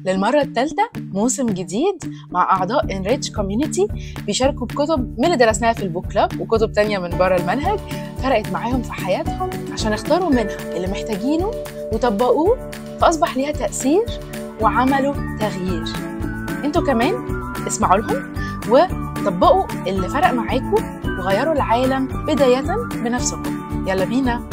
للمرة الثالثة موسم جديد مع أعضاء Enrich Community بيشاركوا بكتب من اللي درسناها في البوك كلاب وكتب تانية من بره المنهج فرقت معاهم في حياتهم عشان اختاروا منها اللي محتاجينه وطبقوه فأصبح ليها تأثير وعملوا تغيير. انتوا كمان اسمعوا لهم وطبقوا اللي فرق معاكم وغيروا العالم بداية بنفسكم. يلا بينا.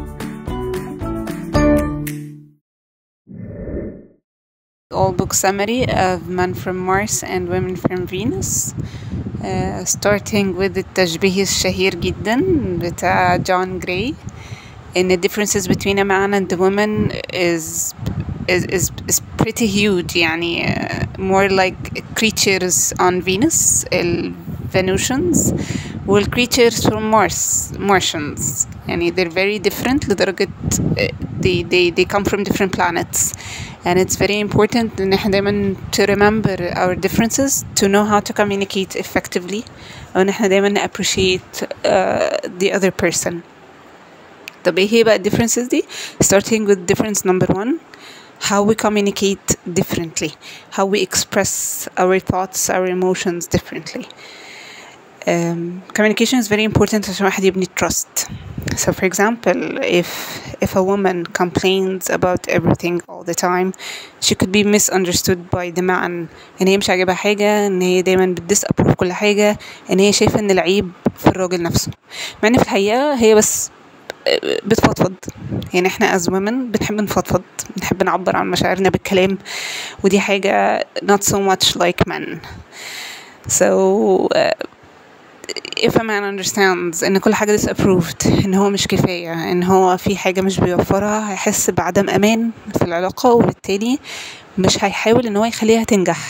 All book summary of Men from Mars and Women from Venus, starting with التشبيه الشهير جدا بتاع جون جراي in the differences between a man and a woman is pretty huge. يعني more like creatures on Venus, Venusians, وال creatures from Mars, Martians. يعني they're very different لدرجة they come from different planets. And it's very important إن احنا دايما to remember our differences, to know how to communicate effectively, وإن احنا دايما appreciate the other person. طب ايه هي بقى differences دي؟ Starting with difference number 1, how we communicate differently, how we express our thoughts, our emotions differently. Communication is very important عشان واحد يبني trust. So for example, if a woman complains about everything all the time, she could be misunderstood by the man. إن هي مش عاجبها حاجة، إن هي دايما بتديسابروف كل حاجة، إن هي شايفة إن العيب في الراجل نفسه، مع إن في الحقيقة هي بس بتفضفض. يعني إحنا as women بنحب نفضفض، بنحب نعبر عن مشاعرنا بالكلام، ودي حاجة not so much like men. So if a man understands إن كل حاجة disapproved، إن هو مش كفاية، إن هو في حاجة مش بيوفرها، هيحس بعدم أمان في العلاقة، وبالتالي مش هيحاول إن هو يخليها تنجح.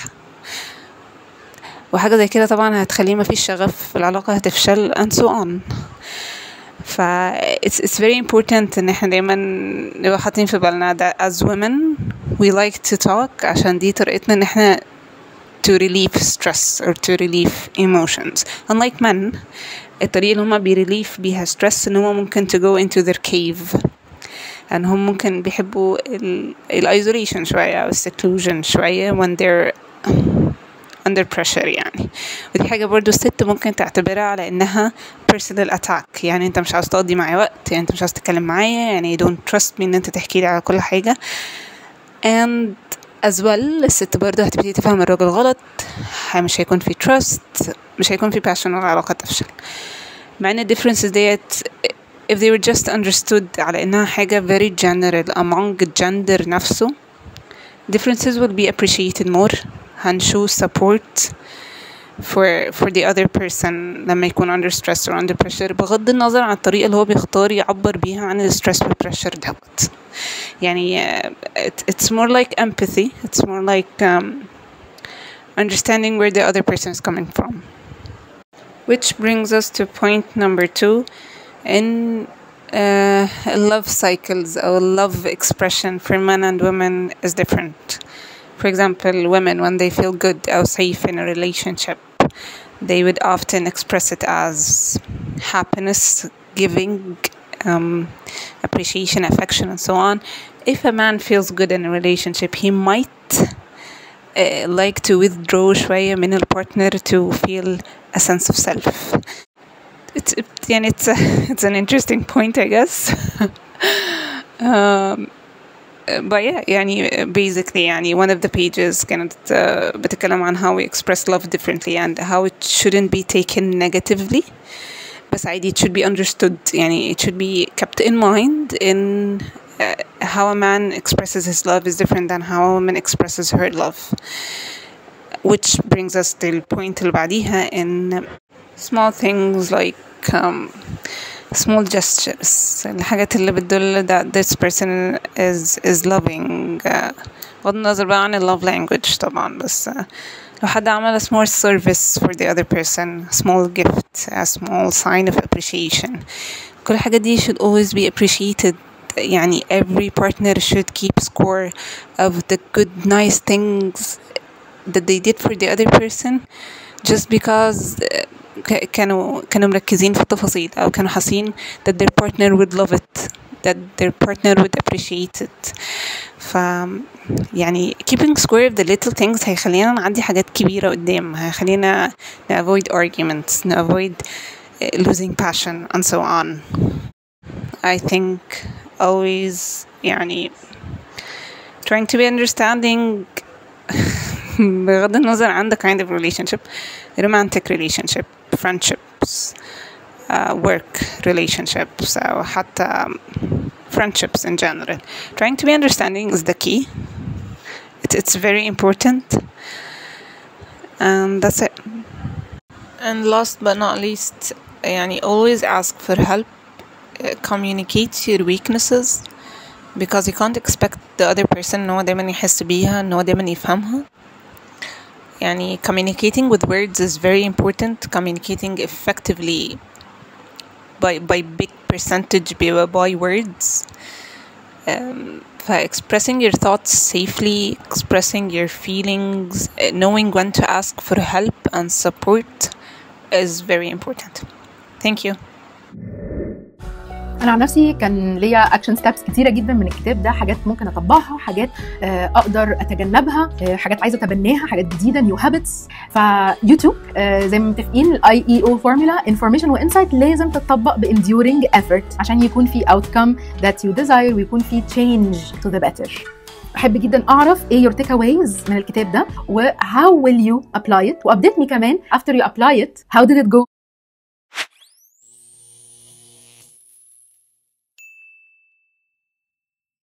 وحاجة زي كده طبعا هتخليه مفيش شغف في العلاقة، هتفشل and so on. it's very important إن احنا دايما نبقى حاطين في بالنا that as women we like to talk، عشان دي طريقتنا إن احنا to relieve stress or to relieve emotions. Unlike men, الطريقة اللي هما بيريليف بيها stress إن هما ممكن to go into their cave، أنهم ممكن بيحبوا isolation شوية أو seclusion شوية when they're under pressure. يعني ودي حاجة برضو الست ممكن تعتبرها على إنها personal attack. يعني أنت مش عاوز تقضي معي وقت، يعني أنت مش عاوز تتكلم معايا، يعني you don't trust me إن أنت تحكي لي على كل حاجة. and as well الست برضه هتبتدي تفهم الراجل غلط، مش هيكون في trust، مش هيكون في passion، والعلاقة تفشل. مع ان differences ديت if they were just understood على انها حاجة very general among gender نفسه، differences will be appreciated more. هنشو support for the other person لما يكون under stress or under pressure، بغض النظر عن الطريقة اللي هو بيختار يعبر بيها عن ال stress وال pressure دوت. يعني it's more like empathy, it's more like understanding where the other person is coming from. Which brings us to point number 2 in love cycles. Or love expression for men and women is different. For example, women when they feel good or safe in a relationship, they would often express it as happiness, giving, appreciation, affection, and so on. If a man feels good in a relationship, he might like to withdraw شوية من البارتنر to feel a sense of self. It's an interesting point, I guess. But yeah, يعني basically يعني one of the pages كانت بتتكلم عن how we express love differently and how it shouldn't be taken negatively. بس عادي it should be understood. يعني it should be kept in mind in how a man expresses his love is different than how a woman expresses her love. Which brings us to the point اللي بعديها in small things like small gestures، الحاجات اللي بتدل that this person is loving. بغض النظر بقى عن love language طبعا، بس لو حد عمل a small service for the other person, a small gift, a small sign of appreciation، كل الحاجات دي should always be appreciated. يعني every partner should keep score of the good nice things that they did for the other person just because كانوا مركزين في التفاصيل، أو كانوا حاسين that their partner would love it, that their partner would appreciate it. يعني keeping square of the little things هيخلينا نعدي حاجات كبيرة قدام، هيخلينا avoid arguments, avoid losing passion and so on. I think always يعني trying to be understanding بغض النظر عن the kind of relationship, romantic relationship, friendships, work relationships أو حتى friendships in general. Trying to be understanding is the key. It's very important, and that's it. And last but not least, يعني always ask for help. Communicate your weaknesses, because you can't expect the other person إن هو دايما يحس بيها، إن هو دايما يفهمها. يعني communicating with words is very important. Communicating effectively by big percentage by words. Expressing your thoughts safely, expressing your feelings, knowing when to ask for help and support is very important. Thank you. انا عن نفسي كان ليا اكشن ستابس كتيره جدا من الكتاب ده، حاجات ممكن اطبقها، حاجات اقدر اتجنبها، حاجات عايزه اتبناها، حاجات جديده نيو هابتس. فيوتيوب زي ما متفقين الاي اي او فورمولا انفورميشن وانسايت لازم تتطبق بانديورنج ايفورت عشان يكون في اوتكم ذات يو ديزاير ويكون في تشينج تو ذا بيتر. احب جدا اعرف ايه يور تيك اويز من الكتاب ده و how will you apply it، وابديت مي كمان after you apply it how did it go.